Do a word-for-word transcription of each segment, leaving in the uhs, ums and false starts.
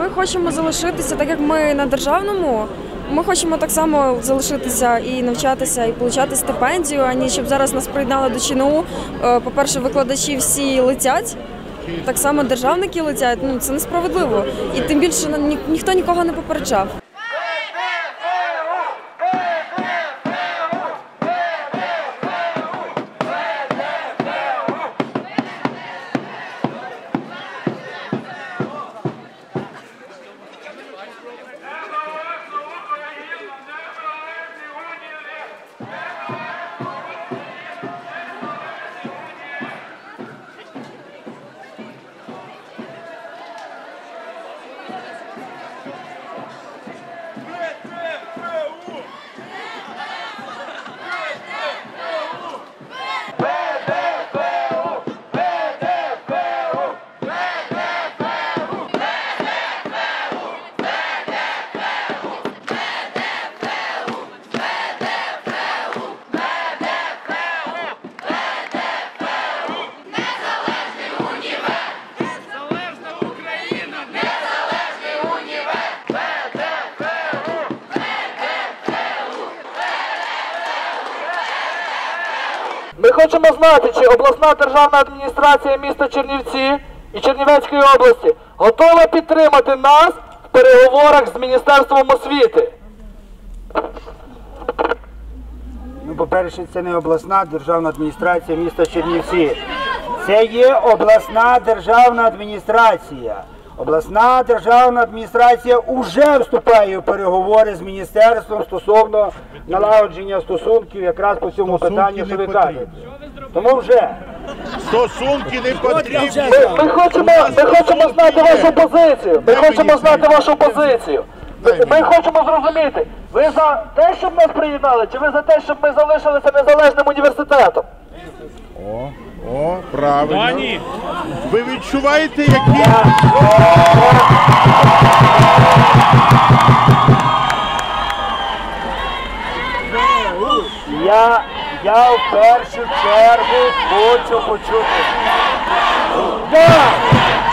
Ми хочемо залишитися, так як ми на державному, ми хочемо так само залишитися і навчатися, і отримати стипендію, а не щоб зараз нас приєднали до ЧНУ. По-перше, викладачі всі летять, так само державники летять, ну це несправедливо. І тим більше ні, ніхто нікого не попереджав. Ми хочемо знати, чи обласна державна адміністрація міста Чернівці і Чернівецької області готова підтримати нас в переговорах з Міністерством освіти. Ну, по-перше, це не обласна державна адміністрація міста Чернівці. Це є обласна державна адміністрація. Обласна державна адміністрація вже вступає в переговори з міністерством стосовно налагодження стосунків якраз по цьому питанню, що ви кажете. Тому вже. Стосунки не потрібні. Ми, ми, хочемо, ми хочемо знати вашу позицію. Ми хочемо знати вашу позицію. Ми, ми хочемо зрозуміти, ви за те, щоб нас приєднали, чи ви за те, щоб ми залишилися незалежним університетом? О, о, правильно. Ви відчуваєте, які... Я, я в першу чергу хочу почути. Да!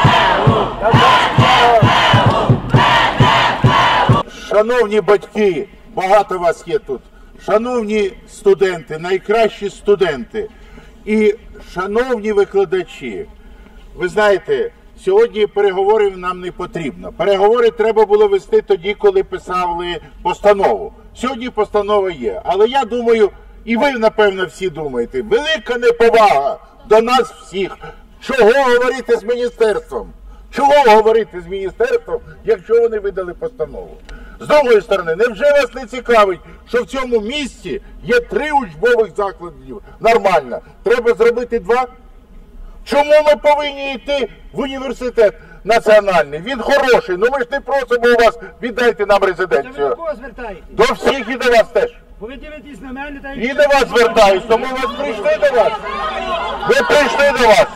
Шановні батьки, багато вас є тут. Шановні студенти, найкращі студенти і шановні викладачі, ви знаєте, сьогодні переговорів нам не потрібно. Переговори треба було вести тоді, коли писали постанову. Сьогодні постанова є, але я думаю, і ви, напевно, всі думаєте, велика неповага до нас всіх. Чого говорити з міністерством? Чого говорити з міністерством, якщо вони видали постанову? З другої сторони, невже вас не цікавить, що в цьому місті є три учбових заклади? Нормально. Треба зробити два? Чому ми повинні йти в університет національний? Він хороший, ну ми ж не просимо у вас, віддайте нам резиденцію. Це ви до кого звертаєтесь? До всіх і до вас теж. Бо ви дивитесь на мене та І до вас звертаюсь, тому ви прийшли до вас. Ви прийшли до вас.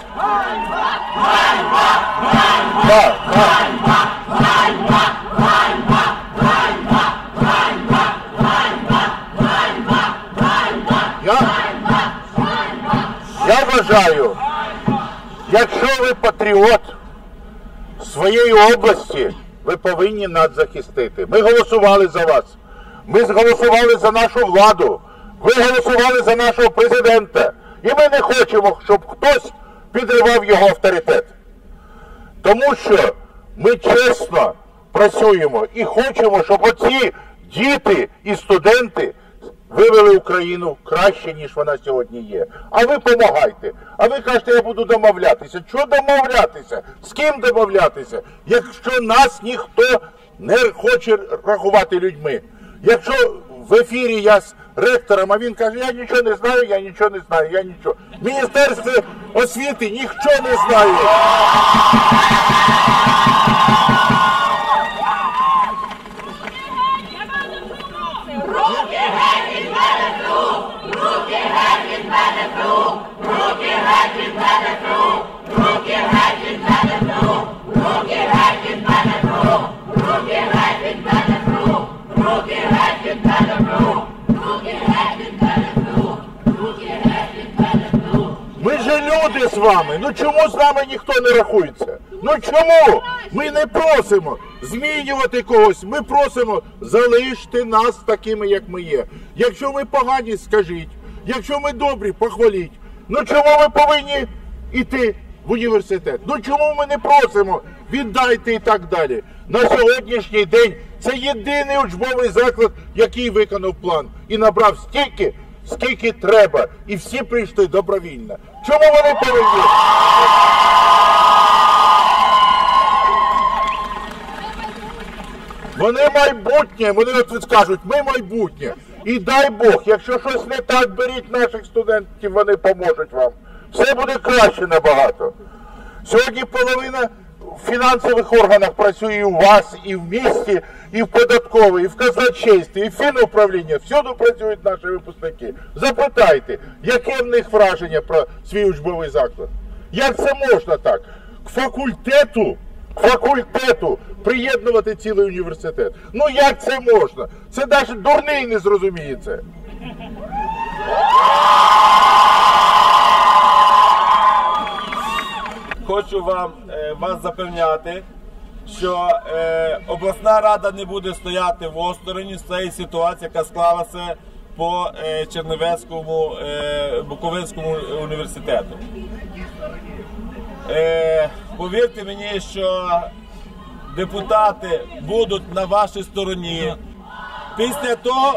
Так, так. Я, я вважаю, якщо ви патріот своєї області, ви повинні нас захистити. Ми голосували за вас. Ми голосували за нашу владу. Ви голосували за нашого президента. І ми не хочемо, щоб хтось підривав його авторитет. Тому що ми чесно працюємо і хочемо, щоб оці діти і студенти вивели Україну краще, ніж вона сьогодні є. А ви допомагайте. А ви кажете, я буду домовлятися. Чого домовлятися? З ким домовлятися? Якщо нас ніхто не хоче рахувати людьми. Якщо в ефірі я з ректором, а він каже, я нічого не знаю, я нічого не знаю, я нічого. В Міністерстві освіти ніхто не знає. Руки геть від мене фрук! Руки геть від мене фрук! Руки геть від мене фрук! Руки геть від мене фрук! Руки геть від мене фрук! Руки геть від мене фрук! Руки геть від мене фрук! Руки геть від мене фрук! Руки геть від мене фрук! Ми же люди з вами, ну чому з нами ніхто не рахується? Ну чому? Ми не просимо змінювати когось, ми просимо залиште нас такими, як ми є. Якщо ми погані, скажіть. Якщо ми добрі, похваліть. Ну чому ми повинні йти в університет? Ну чому ми не просимо віддайте і так далі? На сьогоднішній день це єдиний учбовий заклад, який виконав план і набрав стільки, скільки треба. І всі прийшли добровільно. Чому вони повинні? Вони майбутнє, вони от скажуть, ми майбутнє. І дай Бог, якщо щось не так, беріть наших студентів, вони поможуть вам. Все буде краще набагато. Сьогодні половина в фінансових органах працює і у вас, і в місті, і в податковій, і в казначействі, і в фінуправлінні. Всюди працюють наші випускники. Запитайте, яке в них враження про свій учбовий заклад? Як це можна так? К факультету, к факультету приєднувати цілий університет. Ну як це можна? Це навіть дурний не зрозуміє це. Хочу вам, е, вас запевняти, що е, обласна рада не буде стояти в осторонь з цієї ситуації, яка склалася по е, Чернівецькому, е, Буковинському університету. Е, повірте мені, що депутати будуть на вашій стороні. Після того,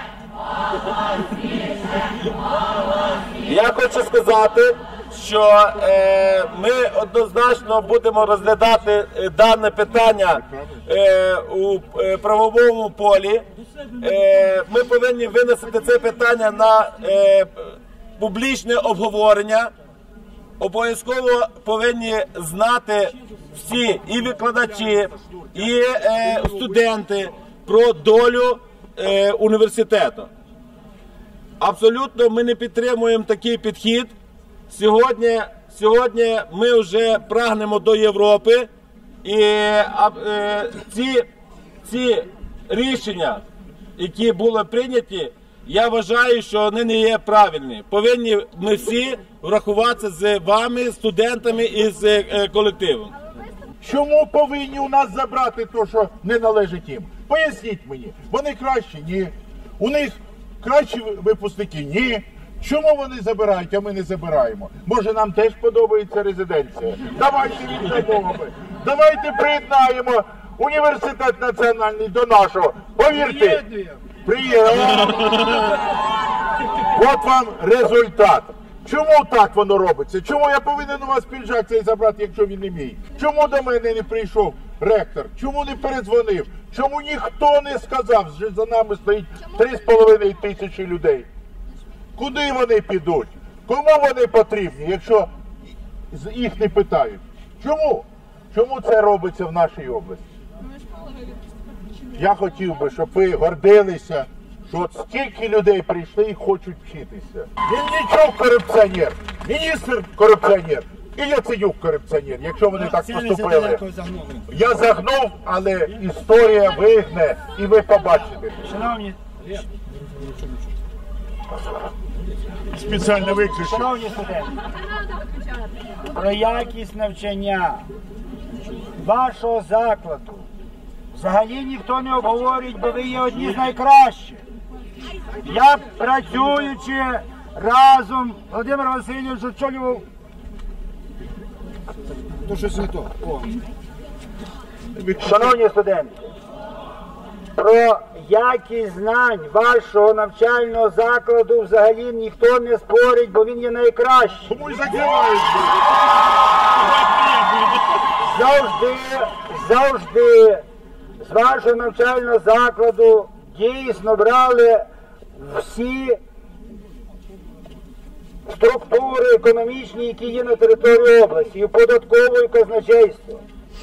я хочу сказати, що е, ми однозначно будемо розглядати е, дане питання е, у е, правовому полі. Е, ми повинні винести це питання на е, публічне обговорення. Обов'язково повинні знати всі і викладачі, і е, студенти про долю е, університету. Абсолютно ми не підтримуємо такий підхід. Сьогодні, сьогодні ми вже прагнемо до Європи, і а, е, ці, ці рішення, які були прийняті, я вважаю, що вони не є правильні. Повинні ми всі врахуватися з вами, студентами і з е, колективом. Чому повинні у нас забрати те, що не належить їм? Поясніть мені. Вони кращі? Ні. У них кращі випускники? Ні. Чому вони забирають, а ми не забираємо? Може нам теж подобається резиденція? Давайте віддамо. Давайте приєднаємо університет національний до нашого. Повірте. Приєднуємо. От вам результат. Чому так воно робиться? Чому я повинен у вас піджак цей забрати, якщо він не мій? Чому до мене не прийшов ректор? Чому не передзвонив? Чому ніхто не сказав, що за нами стоїть три з половиною тисячі людей? Куди вони підуть? Кому вони потрібні, якщо їх не питають? Чому? Чому це робиться в нашій області? Я хотів би, щоб ви гордилися, що от стільки людей прийшли і хочуть вчитися. Вінничук корупціонер, міністр корупціонер і Яценюк корупціонер, якщо вони так поступили. Я загнув, але історія вигне і ви побачите. Шановні, Спеціально виключив. шановні студенти, про якість навчання вашого закладу взагалі ніхто не обговорить, бо ви є одні з найкращих. Я, працюючи разом, Володимир Васильович очолював... То щось не то. О. Шановні студенти, про якість знань вашого навчального закладу взагалі ніхто не спорить, бо він є найкращий. Тому й закривають. Завжди, завжди з вашого навчального закладу дійсно брали всі структури економічні, які є на території області, і податкову, і казначейство.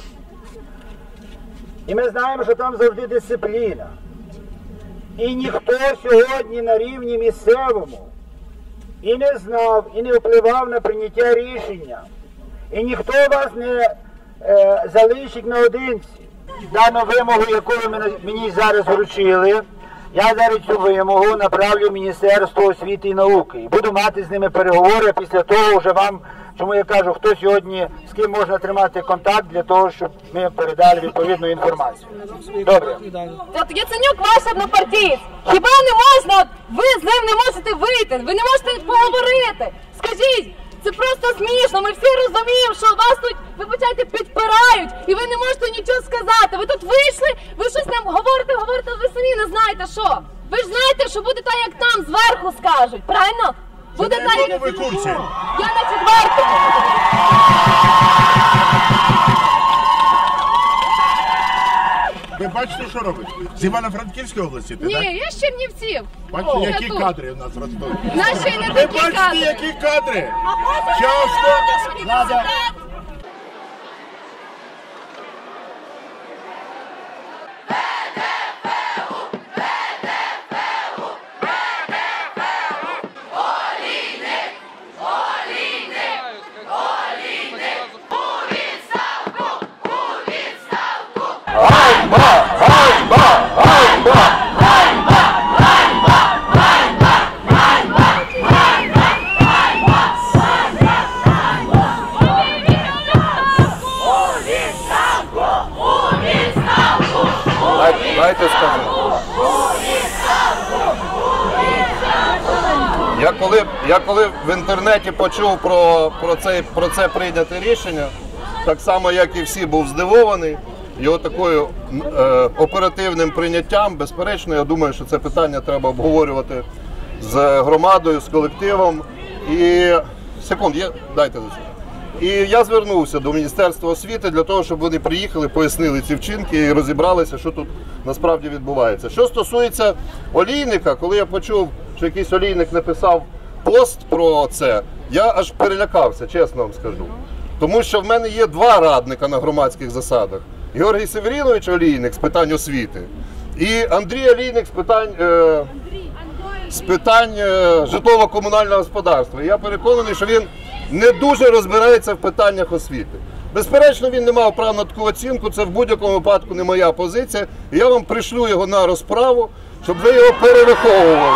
І ми знаємо, що там завжди дисципліна. І ніхто сьогодні на рівні місцевому і не знав, і не впливав на прийняття рішення. І ніхто вас не е, залишить наодинці. Дану вимогу, яку ви мені зараз вручили, я зараз цю вимогу направлю в Міністерство освіти і науки. І буду мати з ними переговори, після того вже вам Тому я кажу, хто сьогодні, з ким можна тримати контакт для того, щоб ми передали відповідну інформацію. Добре. От Яценюк ваш однопартієць. Хіба не можна, ви з ним не можете вийти, ви не можете поговорити. Скажіть, це просто смішно, ми всі розуміємо, що вас тут, вибачайте, підпирають, і ви не можете нічого сказати. Ви тут вийшли, ви щось нам говорите, говорите, ви самі не знаєте що. Ви ж знаєте, що буде так, як там зверху скажуть, правильно? Буде так, як... ви курсі? Я на четвертому. Ви бачите, що робить? З Івано-Франківської області ти, Ні, так? я з Чернівців. Бачите, Я які тут. кадри у нас ростуть. Наші не Ви такі бачите, кадри. які кадри? Часто. Дайте скажу. Я коли, я коли в інтернеті почув про, про, це, про це прийняте рішення, так само як і всі, був здивований його такою е, оперативним прийняттям. Безперечно, я думаю, що це питання треба обговорювати з громадою, з колективом. І секунд, я, дайте за це. І я звернувся до Міністерства освіти для того, щоб вони приїхали, пояснили ці вчинки і розібралися, що тут насправді відбувається. Що стосується олійника, коли я почув, що якийсь олійник написав пост про це, я аж перелякався, чесно вам скажу. Тому що в мене є два радника на громадських засадах. Георгій Северінович Олійник з питань освіти і Андрій Олійник з питань, е, з питань е, житлово-комунального господарства. І я переконаний, що він не дуже розбирається в питаннях освіти. Безперечно, він не мав права на таку оцінку, це в будь-якому випадку не моя позиція. І я вам пришлю його на розправу, щоб ви його перераховували.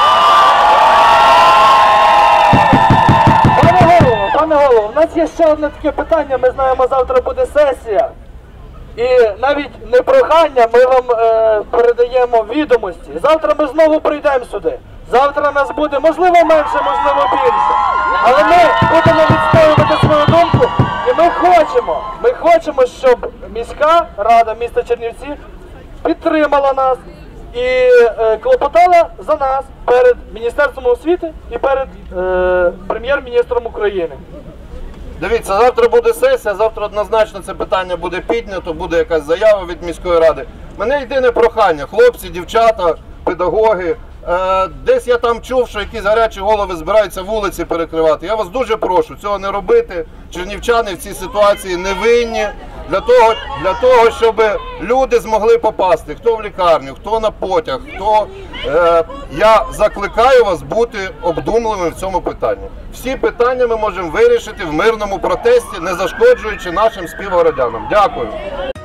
Пане голово, пане голово, у нас є ще одне таке питання, ми знаємо, завтра буде сесія. І навіть не прохання, ми вам е, передаємо відомості. Завтра ми знову прийдемо сюди. Завтра нас буде, можливо, менше, можливо, більше. Але ми будемо відстоювати свою думку. І ми хочемо, ми хочемо, щоб міська рада міста Чернівці підтримала нас і е, клопотала за нас перед Міністерством освіти і перед е, прем'єр-міністром України. Дивіться, завтра буде сесія, завтра однозначно це питання буде піднято, буде якась заява від міської ради. Мене єдине прохання, хлопці, дівчата, педагоги, е, десь я там чув, що якісь гарячі голови збираються вулиці перекривати. Я вас дуже прошу цього не робити. Чернівчани в цій ситуації не винні. Для того, для того, щоб люди змогли попасти, хто в лікарню, хто на потяг, хто... Е, я закликаю вас бути обдумливими в цьому питанні. Всі питання ми можемо вирішити в мирному протесті, не зашкоджуючи нашим співгородянам. Дякую.